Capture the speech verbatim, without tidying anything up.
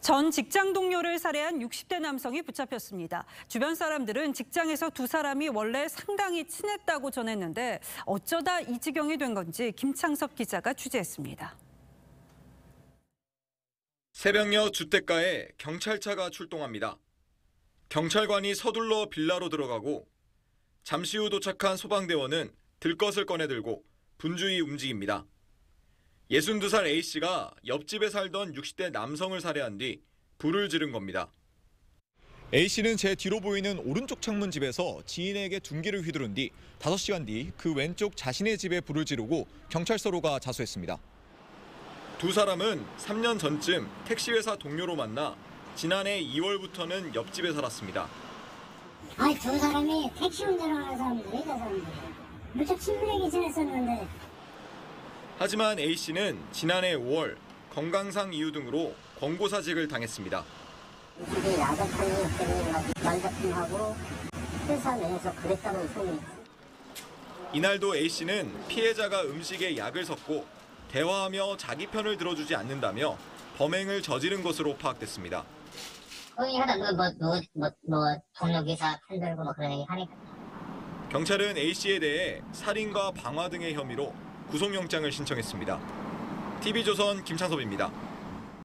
전 직장 동료를 살해한 육십 대 남성이 붙잡혔습니다. 주변 사람들은 직장에서 두 사람이 원래 상당히 친했다고 전했는데 어쩌다 이 지경이 된 건지 김창섭 기자가 취재했습니다. 새벽녘 주택가에 경찰차가 출동합니다. 경찰관이 서둘러 빌라로 들어가고 잠시 후 도착한 소방대원은 들것을 꺼내들고 분주히 움직입니다. 예순두 살 A씨가 옆집에 살던 육십 대 남성을 살해한 뒤 불을 지른 겁니다. A씨는 제 뒤로 보이는 오른쪽 창문 집에서 지인에게 둔기를 휘두른 뒤 다섯 시간 뒤 그 왼쪽 자신의 집에 불을 지르고 경찰서로가 자수했습니다. 두 사람은 삼 년 전쯤 택시회사 동료로 만나 지난해 이월부터는 옆집에 살았습니다. 아니 두 사람이 택시 운전하는 사람들이 저 사람들이 무척 친분하게 지냈었는데. 하지만 A씨는 지난해 오월 건강상 이유 등으로 권고사직을 당했습니다. 이게 야작하는 때문에 말다툼하고 회사 내에서 그랬다는 소문이. 이날도 A씨는 피해자가 음식에 약을 섞고 대화하며 자기 편을 들어주지 않는다며 범행을 저지른 것으로 파악됐습니다. 거의 하다 뭐뭐뭐 뭐, 뭐, 뭐 동료 기사 편들고 뭐 그런 얘기 하니까. 경찰은 A씨에 대해 살인과 방화 등의 혐의로 구속영장을 신청했습니다. 티비조선 김창섭입니다.